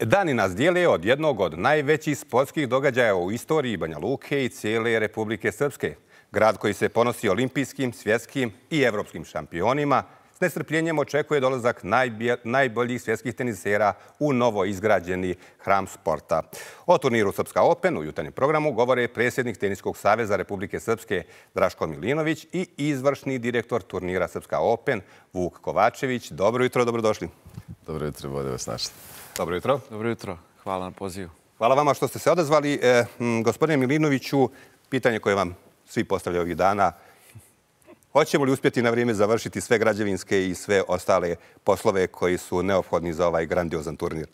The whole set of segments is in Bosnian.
Dani nas dijele od jednog od najvećih sportskih događaja u istoriji Banja Luke i cijele Republike Srpske. Grad koji se ponosi olimpijskim, svjetskim i evropskim šampionima, s nestrpljenjem očekuje dolazak najboljih svjetskih tenisera u novo izgrađeni hram sporta. O turniru Srpska Open u jutarnjem programu govore predsjednik Teniskog saveza Republike Srpske Draško Milinović i izvršni direktor turnira Srpska Open Vuk Kovačević. Dobro jutro, dobrodošli. Dobro jutro, bolje vas našli. Dobro jutro. Dobro jutro, hvala na pozivu. Hvala vama što ste se odazvali. Gospodine Milinoviću, pitanje koje vam svi postavljaju ovih dana. Hoćemo li uspjeti na vrijeme završiti sve građevinske i sve ostale poslove koji su neophodni za ovaj grandiozan turnir?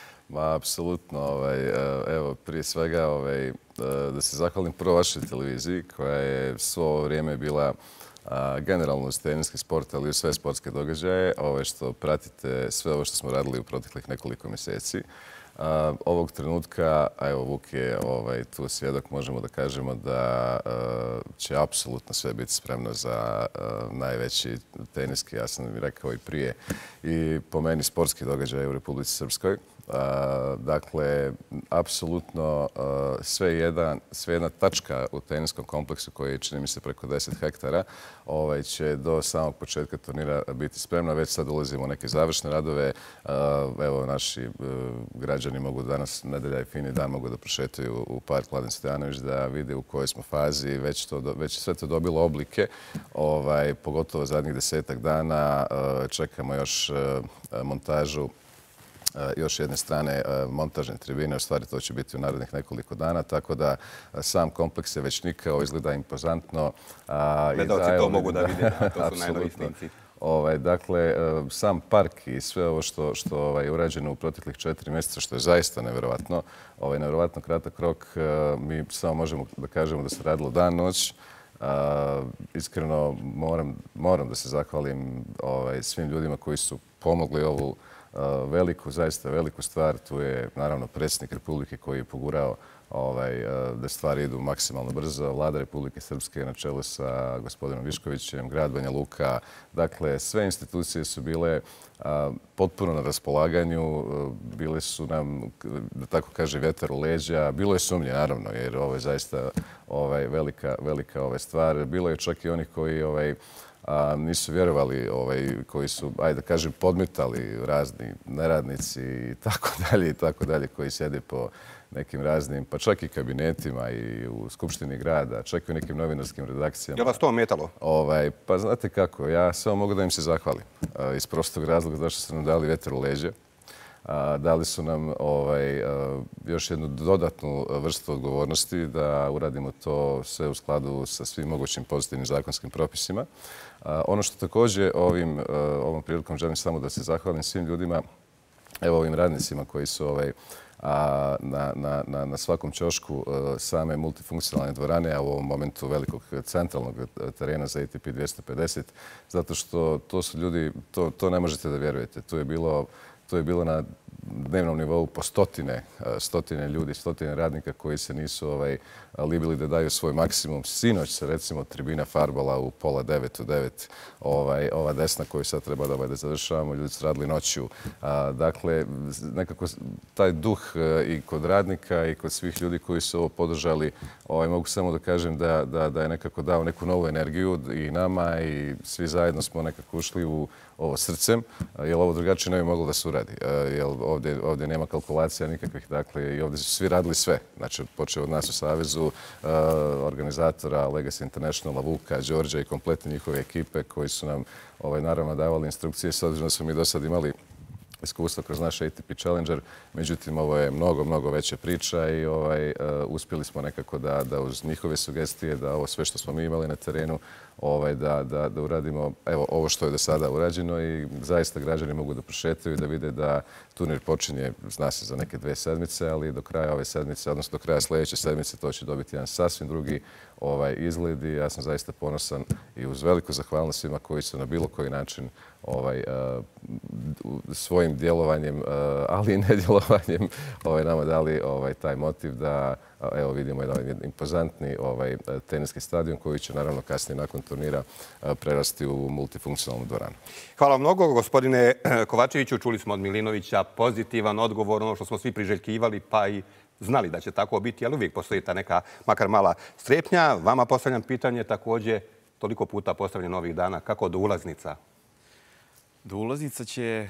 Apsolutno. Evo, prije svega da se zahvalim prvo vašoj televiziji koja je svo ovo vrijeme bila generalno uz teniski sport, ali i sve sportske događaje, što pratite sve ovo što smo radili u proteklih nekoliko mjeseci. Ovog trenutka, a evo Vuk je tu svjedok, možemo da kažemo da će apsolutno sve biti spremno za najveći teniski, ja sam rekao i prije, i po meni sportski događaj u Republici Srpskoj. Dakle, apsolutno sve jedna tačka u teniskom kompleksu koji je, čini mi se, preko 10 hektara, će do samog početka turnira biti spremna. Već sad ulazimo u neke završne radove. Evo, naši građani mogu danas, nedelja i fini dan, mogu da prošetaju u park Mladen Stojanović da vide u kojoj smo fazi. Već sve to dobilo oblike, pogotovo zadnjih 10-ak dana. Čekamo još montažu još jedne strane montažne tribine, u stvari to će biti u narednih nekoliko dana, tako da sam kompleks je već nikao, izgleda impozantno. Gledalci to mogu da vide, to su najnoviji snimci. Dakle, sam park i sve ovo što je urađeno u proteklih 4 mjeseca, što je zaista nevjerovatno, nevjerovatno kratak rok, mi samo možemo da kažemo da se radilo dan, noć. Iskreno moram da se zahvalim svim ljudima koji su pomogli ovu zaista veliku stvar. Tu je naravno predsjednik Republike koji je pogurao da stvari idu maksimalno brzo. Vlada Republike Srpske na čelu sa gospodinom Viškovićem, grad Banja Luka. Dakle, sve institucije su bile potpuno na raspolaganju. Bile su nam, da tako kaže, vjetar u leđa. Bilo je sumnje, naravno, jer ovo je zaista velika stvar. Bilo je čak i onih koji nisu vjerovali, koji su, ajde da kažem, podmetali razni neradnici i tako dalje, koji sjede po nekim raznim, pa čak i kabinetima i u Skupštini grada, čak i u nekim novinarskim redakcijama. Je vas to ometalo? Pa znate kako, ja samo mogu da im se zahvalim. Iz prostog razloga zašto su nam dali vjetar u leđe. Dali su nam još jednu dodatnu vrstu odgovornosti da uradimo to sve u skladu sa svim mogućim pozitivnim zakonskim propisima. Ono što također ovom prilikom želim samo da se zahvalim svim ljudima, evo ovim radnicima koji su na svakom ćošku same multifunkcionalne dvorane, a u ovom momentu velikog centralnog terena za ATP 250, zato što to su ljudi, to ne možete da vjerujete. To je bilo na dnevnom nivou po stotine ljudi, stotine radnika koji se nisu libili da daju svoj maksimum. Sinoć se, recimo, tribina farbala u 8:30, u 9. Ova desna koju sad treba da završavamo, ljudi su radili noću. Dakle, nekako taj duh i kod radnika i kod svih ljudi koji su ovo podržali, mogu samo da kažem da je nekako dao neku novu energiju i nama i svi zajedno smo nekako ušli u ovo srcem, jer ovo drugačije ne bi moglo da se uradi. Jer ovdje nema kalkulacija nikakvih, dakle, i ovdje su svi radili sve. Znači, počeo od nas u Savezu, organizatora Legacy Internationala, Vuka, Đorđa i kompletne njihove ekipe koji su nam naravno davali instrukcije. S obzirom da smo mi do sad imali iskustvo kroz naš ATP Challenger, međutim, ovo je mnogo veća priča i uspjeli smo nekako da uz njihove sugestije, da ovo sve što smo mi imali na terenu, da uradimo ovo što je do sada urađeno i zaista građani mogu da prošetaju i da vide da turnir počinje, zna se, za neke 2 sedmice, ali do kraja ove sedmice, odnosno do kraja sljedeće sedmice, to će dobiti jedan sasvim drugi izgled i ja sam zaista ponosan i uz veliku zahvalnost svima koji su na bilo koji način svojim svojim djelovanjem, ali i nedjelovanjem nama dali taj motiv da evo vidimo jedan impozantni teniski stadion koji će naravno kasnije nakon turnira prerasti u multifunkcionalnu dvoranu. Hvala mnogo, gospodine Kovačeviću. Čuli smo od Milinovića pozitivan odgovor, ono što smo svi priželjkivali, pa i znali da će tako biti, ali uvijek postoji ta neka makar mala strepnja. Vama postavljam pitanje također, toliko puta postavljeno ovih dana, kako do ulaznica? Do ulaznica će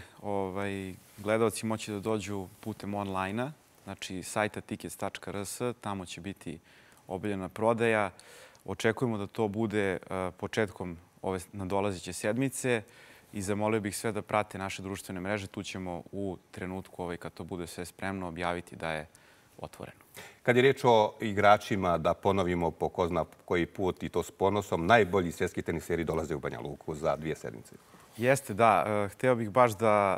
gledalci moći da dođu putem online-a, znači sajta tickets.rs, tamo će biti objavljena prodaja. Očekujemo da to bude početkom ove nadolazeće sedmice i zamolio bih sve da prate naše društvene mreže. Tu ćemo u trenutku kad to bude sve spremno objaviti da je otvoreno. Kad je riječ o igračima, da ponovimo po ko zna koji put i to s ponosom, najbolji svjetski teniseri dolaze u Banja Luku za 2 sedmice. Jeste, da. Hteo bih baš da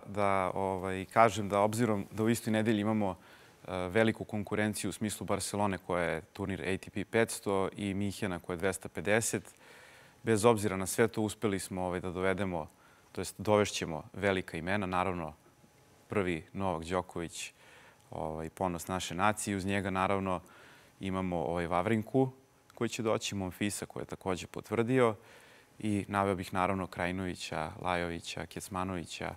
kažem da obzirom da u istoj nedelji imamo veliku konkurenciju u smislu Barcelone koja je turnir ATP 500 i Minhena koja je 250. Bez obzira na sve to uspeli smo da dovedemo, to jest dovešćemo velika imena. Naravno, prvi Novak Đoković, ponos naše nacije. Uz njega naravno imamo Vavrinku koji će doći, Monfisa koji je također potvrdio. I naveo bih naravno Krajinovića, Lajovića, Kecmanovića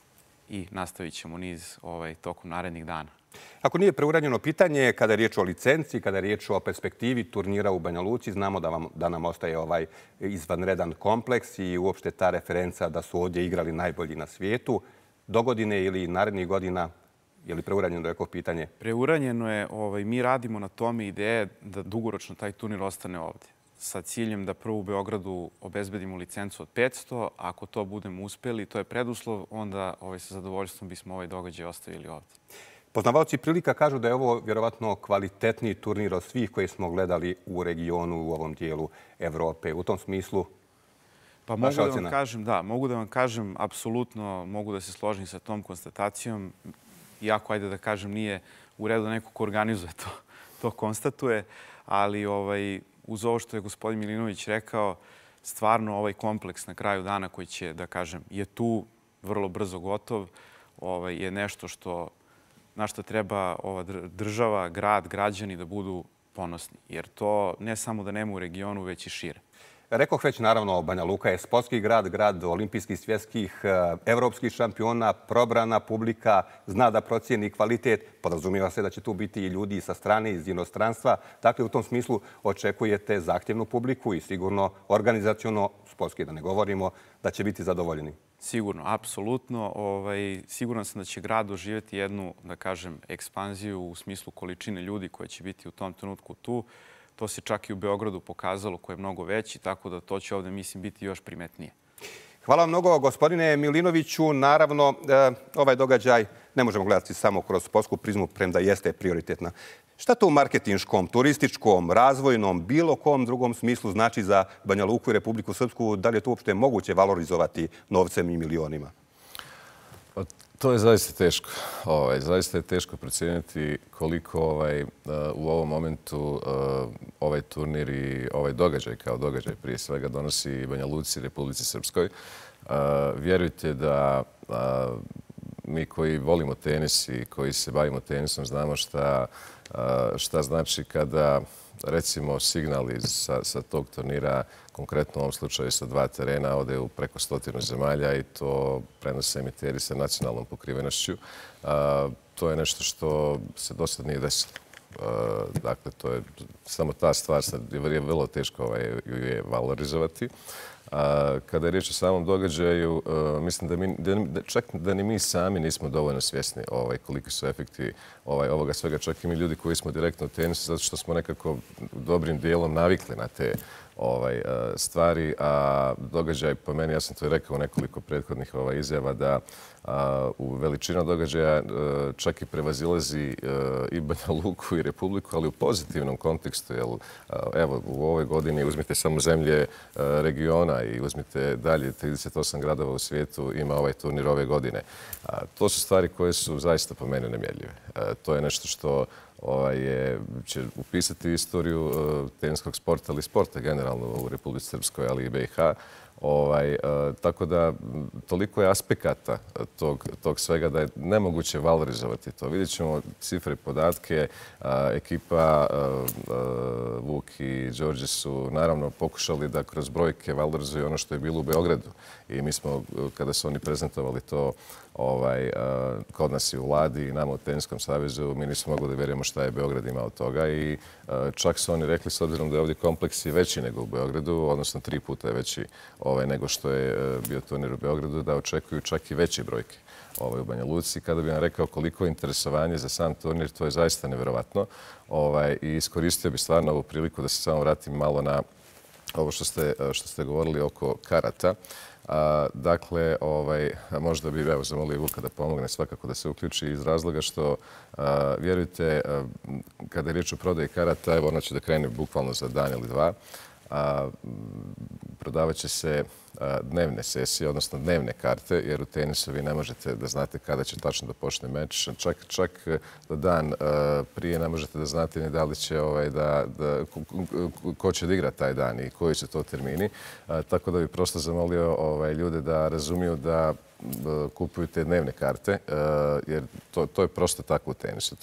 i nastavit ćemo niz tokom narednih dana. Ako nije preuranjeno pitanje, kada je riječ o licenci, kada je riječ o perspektivi turnira u Banja Luci, znamo da nam ostaje izvanredan kompleks i uopšte ta referenca da su ovdje igrali najbolji na svijetu. Dogodine ili narednih godina, je li preuranjeno neko pitanje? Preuranjeno je. Mi radimo na tome, ideje da dugoročno taj turnir ostane ovdje, sa ciljem da prvo u Beogradu obezbedimo licencu od 500. Ako to budemo uspjeli, to je preduslov, onda sa zadovoljstvom bismo ovaj događaj ostavili ovdje. Poznavaoci prilika kažu da je ovo vjerovatno kvalitetniji turnir od svih koje smo gledali u regionu, u ovom dijelu Evrope. U tom smislu, pa mogu da vam kažem, apsolutno mogu da se složim sa tom konstatacijom. Iako, ajde da kažem, nije u redu da neko ko organizuje to konstatuje, ali uz ovo što je gospodin Milinović rekao, stvarno ovaj kompleks na kraju dana koji će, da kažem, je tu vrlo brzo gotov, je nešto na što treba ova država, grad, građani da budu ponosni. Jer to ne samo da nema u regionu, već i šire. Rekoh već, naravno, Banja Luka je sportski grad, grad olimpijskih, svjetskih, evropskih šampiona, probrana publika, zna da procijeni kvalitet. Podrazumijeva se da će tu biti i ljudi sa strane, iz inostranstva. Dakle, u tom smislu očekujete zahtjevnu publiku i sigurno organizaciono, sportski da ne govorimo, da će biti zadovoljeni. Sigurno, apsolutno. Siguran sam da će grad doživjeti jednu, da kažem, ekspanziju u smislu količine ljudi koje će biti u tom trenutku tu. To se čak i u Beogradu pokazalo, koji je mnogo veći, tako da to će ovdje, mislim, biti još primetnije. Hvala vam mnogo, gospodine Milinoviću. Naravno, ovaj događaj ne možemo gledati samo kroz sportsku prizmu, premda jeste prioritetna. Šta to u marketinškom, turističkom, razvojnom, bilo kom drugom smislu znači za Banja Luku i Republiku Srpsku? Da li je to uopšte moguće valorizovati novcem i milionima? To je zaista teško. Zaista je teško procijeniti koliko u ovom momentu ovaj turnir i ovaj događaj kao događaj prije svega donosi Banja Luci i Republici Srpskoj. Vjerujte da mi koji volimo tenis i koji se bavimo tenisom znamo šta znači kada recimo signal sa tog turnira, konkretno u ovom slučaju sa 2 terena, ode u preko 100 zemalja i to prenose emiteri sa nacionalnom pokrivenošću. To je nešto što se do sad nije desilo. Dakle, to je samo ta stvar, je vrlo teško je valorizovati. Kada je riječ o samom događaju, mislim čak da ni mi sami nismo dovoljno svjesni koliki su efekti ovoga svega. Čak i mi ljudi koji smo direktno u tenisu, zato što smo nekako dobrim dijelom navikli na te stvari. A događaj, po meni, ja sam to rekao u nekoliko prethodnih izjava, da u veličinu događaja čak i prevazilazi i Banja Luku i Republiku, ali u pozitivnom kontekstu. Evo, u ovoj godini uzmite samo zemlje regiona i uzmite dalje 38 gradova u svijetu ima ovaj turnir ove godine. To su stvari koje su zaista po meni nemjerljive. To je nešto što će upisati istoriju teniskog sporta, ali sporta generalno u Republici Srpskoj, ali i BiH. Tako da toliko je aspekata tog svega da je nemoguće valorizovati to. Vidjet ćemo cifre i podatke. Ekipa Vuk i Đorđe su naravno pokušali da kroz brojke valorizuju ono što je bilo u Beogradu. I mi smo, kada su oni prezentovali to kod nas i u vladi i nama u Teniskom savezu, mi nismo mogli da vjerujemo šta je Beograd imao od toga i čak su oni rekli, s obzirom da je ovdje kompleks veći nego u Beogradu, odnosno 3 puta je veći nego što je bio turnir u Beogradu, da očekuju čak i veće brojke u Banja Luci. Kada bi vam rekao koliko je interesovanje za sam turnir, to je zaista nevjerovatno. I iskoristio bi stvarno ovu priliku da se samo vratim malo na ovo što ste govorili oko karata. Dakle, možda bi zamolio Vuka da pomogne svakako da se uključi iz razloga što, vjerujte, kada je riječ o prodaji karata, evo ona će da krene bukvalno za dan ili dva, prodavat će se dnevne sesije, odnosno dnevne karte, jer u tenisu vi ne možete da znate kada će tačno da počne meč. Čak do dan prije ne možete da znate ni da li će ko će da igra taj dan i koji su to termini. Tako da bi prosto zamolio ljude da razumiju da kupuju te dnevne karte, jer to je prosto tako u tenisu.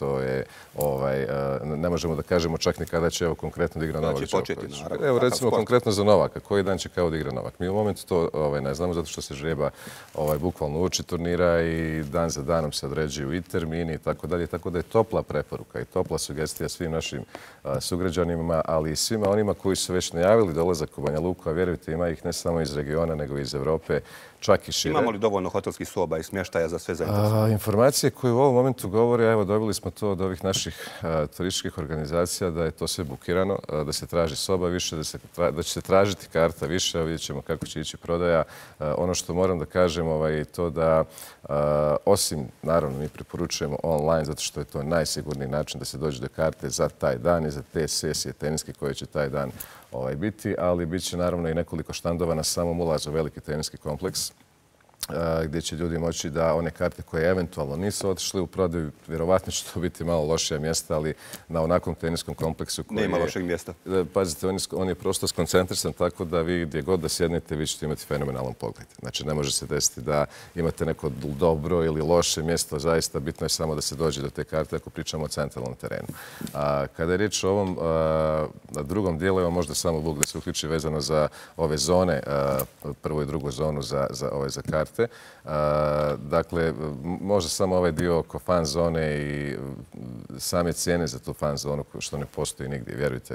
Ne možemo da kažemo čak ni kada će konkretno da igra Novak Đoković. Evo recimo konkretno za Novaka. Koji dan će kao da igra Novak? Mi u momentu to ne znamo zato što se žreba bukvalno uoči turnira i dan za danom se određuju i termini i tako dalje. Tako da je topla preporuka i topla sugestija svim našim sugrađanima, ali i svima onima koji su već najavili dolazak u Banja Luku, a vjerujte ima ih ne samo iz regiona nego i iz Evrope, čak i šire. Imamo li dovoljno hotelskih soba i smještaja za sve zainteresovane? Informacije koje u ovom momentu govore, evo dobili smo to od ovih naših turističkih organizacija, da je to sve bukirano, da se traži soba više, da će se tražiti karta više, vidjet ćemo kako će ići prodaja. Ono što moram da kažem je to da, osim, naravno, mi preporučujemo online, zato što je to najsigurniji način da se dođe do karte za taj dan i za te sesije teniske koje će taj dan biti, ali bit će naravno i nekoliko štandova na samom ulazu u veliki teniski kompleks, gdje će ljudi moći da one karte koje eventualno nisu otišli u prodaju, vjerovatno će to biti malo lošija mjesta, ali na onakvom teniskom kompleksu koji nema lošeg mjesta. Pazite, on je prosto skoncentrisan tako da vi gdje god da sjednete, vi ćete imati fenomenalan pogled. Znači, ne može se desiti da imate neko dobro ili loše mjesto. Zaista bitno je samo da se dođe do te karte ako pričamo o centralnom terenu. Kada je riječ o ovom drugom dijelu, evo možda samo Vuk da se uključi vezano za ove zone, prvu i drugu zonu za karte. Dakle, možda samo ovaj dio oko fan zone i same cijene za tu fan zonu što ne postoji nigdje, vjerujte.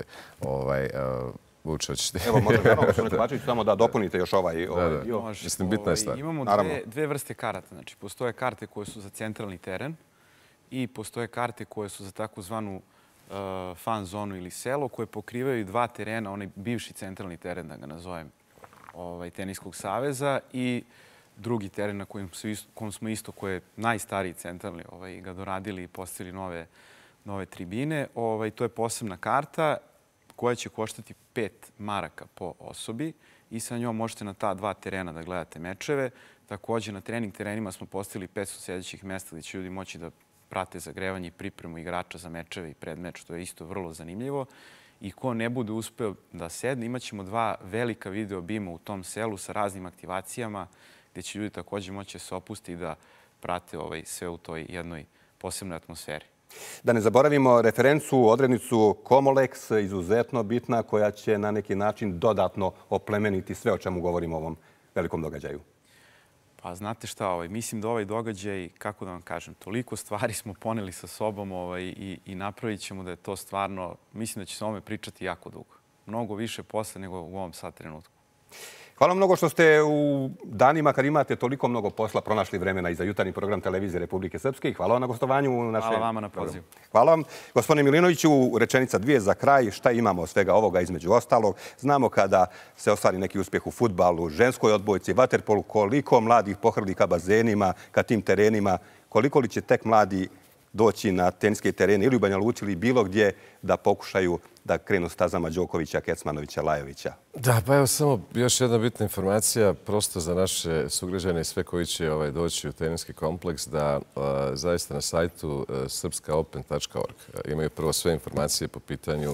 Vuče, hoćete... Evo, možda gospodine Kovačević, samo da dopunite još ovaj dio. Mislim, bitna je stvar. Imamo dve vrste karata. Znači, postoje karte koje su za centralni teren i postoje karte koje su za takozvanu fan zonu ili selo, koje pokrivaju 2 terena, onaj bivši centralni teren, da ga nazovem, Teniskog saveza i drugi teren na kojem smo isto, koji je najstariji centralni, ga doradili i postavili nove tribine. To je posebna karta koja će koštati 5 maraka po osobi i sa njom možete na ta 2 terena da gledate mečeve. Također na trening terenima smo postavili 500 sjedećih mjesta gdje će ljudi moći da prate zagrevanje i pripremu igrača za mečeve i predmeč, što je isto vrlo zanimljivo. I ko ne bude uspeo da sedne, imat ćemo 2 velika video bima u tom selu sa raznim aktivacijama gdje će ljudi također moći se opusti i da prate sve u toj jednoj posebnoj atmosferi. Da ne zaboravimo referencu, odrednicu Comolex, izuzetno bitna, koja će na neki način dodatno oplemeniti sve o čemu govorimo o ovom velikom događaju. Pa znate šta, mislim da ovaj događaj, kako da vam kažem, toliko stvari smo poneli sa sobom i napravit ćemo da je to stvarno, mislim da će se o ovome pričati jako dugo. Mnogo više posle nego u ovom sad trenutku. Hvala mnogo što ste u danima kad imate toliko mnogo posla pronašli vremena i za jutarnji program Televizije Republike Srpske. Hvala vam na gostovanju u našem Hvala vama na pozivu. Hvala vam. Gospodine Milinoviću, rečenica 2 za kraj. Šta imamo od svega ovoga između ostalog? Znamo kada se ostvari neki uspjeh u fudbalu, ženskoj odbojci, vaterpolu, koliko mladih pohrli ka bazenima, ka tim terenima, koliko li će tek mladi doći na teniske terene ili u Banja Luci ili bilo gdje da pokušaju da krenu stazama Đokovića, Kecmanovića, Lajovića. Da, pa evo samo još jedna bitna informacija, prosto za naše sugrađane i sve koji će doći u teniski kompleks, da zaista na sajtu srpskaopen.org imaju prvo sve informacije po pitanju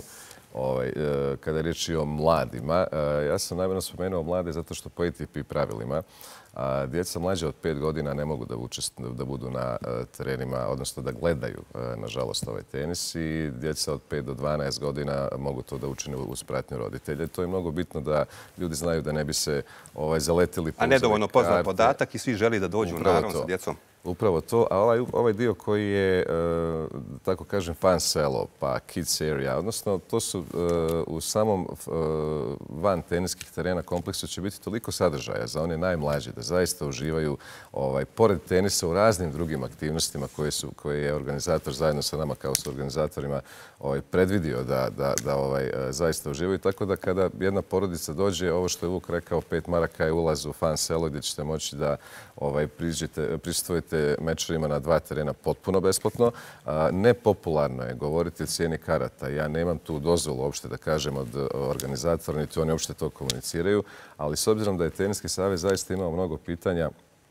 kada je riječ i o mladima. Ja sam namjerno spomenuo mlade zato što po ATP pravilima djeca mlađe od 5 godina ne mogu da budu na terenima, odnosno da gledaju, nažalost, ovaj tenis i djeca od 5 do 12 godina mogu to da učine uz pratnju roditelja. To je mnogo bitno da ljudi znaju da ne bi se zaletili... A nedovoljno poznat podatak i svi želi da dođu naravno sa djecom. Upravo to, a ovaj dio koji je, tako kažem, fan selo, pa kids area, odnosno to su u samom van teniskih terena kompleksu će biti toliko sadržaja za one najmlađe da zaista uživaju pored tenisa u raznim drugim aktivnostima koje je organizator zajedno sa nama kao su organizatorima predvidio da zaista uživaju. Tako da kada jedna porodica dođe, ovo što je Vuk rekao, 5 maraka je ulaz u fan selo gdje ćete moći da prisustvujete mečevima na 2 terena potpuno besplatno. Nepopularno je govoriti o cijeni karata. Ja nemam tu dozvolu uopšte da kažem od organizatora, niti oni uopšte to komuniciraju, ali s obzirom da je Teniski savez zaista imao mnogo pitanja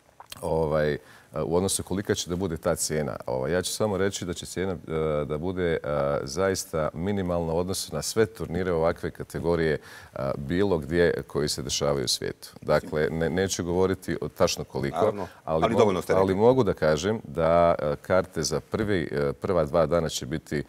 u odnosu kolika će da bude ta cijena. Ja ću samo reći da će cijena da bude zaista minimalna u odnosu na sve turnire ovakve kategorije bilo gdje koji se dešavaju u svijetu. Dakle, neću govoriti tačno koliko, ali mogu da kažem da karte za prva 2 dana će biti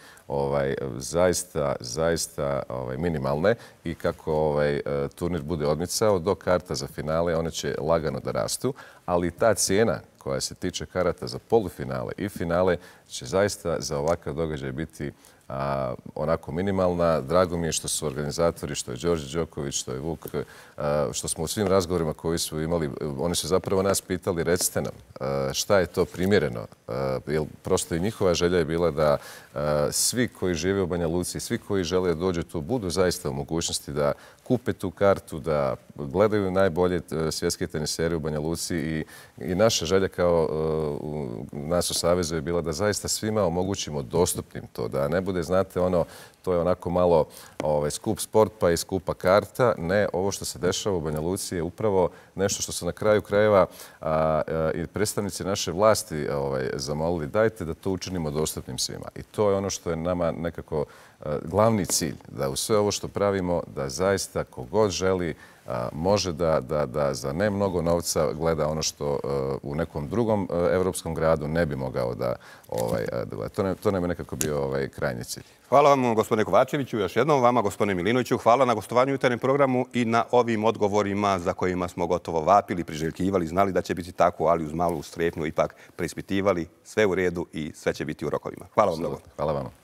zaista minimalne i kako turnir bude odmicao do karta za finale, one će lagano da rastu, ali ta cijena koja se tiče karata za polufinale i finale će zaista za ovakav događaj biti onako minimalna. Drago mi je što su organizatori, što je Đorđe Đoković, što je Vuk, što smo u svim razgovorima koji su imali, oni su zapravo nas pitali, recite nam šta je to primjereno. Jer prosto i njihova želja je bila da svi koji žive u Banja Luci, svi koji žele da dođu tu, budu zaista u mogućnosti da kupe tu kartu, da gledaju najbolje svjetske tenisere u Banja Luci i naša želja kao nas u Savezu je bila da zaista svima omogućimo dostupnim to, da ne bude, znate, to je onako malo skup sport pa i skupa karta. Ne, ovo što se dešava u Banja Luci je upravo nešto što su na kraju krajeva i predstavnici naše vlasti zamolili, dajte da to učinimo dostupnim svima. I to je ono što je nama nekako glavni cilj, da u sve ovo što pravimo, da zaista kogod želi može da za ne mnogo novca gleda ono što u nekom drugom evropskom gradu ne bi mogao da gleda. To nam je nekako bio krajnji cilj. Hvala vam, gospodine Kovačeviću, još jednom vama, gospodine Milinoviću. Hvala na gostovanju u jutarnjem programu i na ovim odgovorima za kojima smo gotovo vapili, priželjkivali, znali da će biti tako, ali uz malu strepnju ipak preispitivali, sve u redu i sve će biti u rokovima. Hvala vam mnogo. Hvala vam.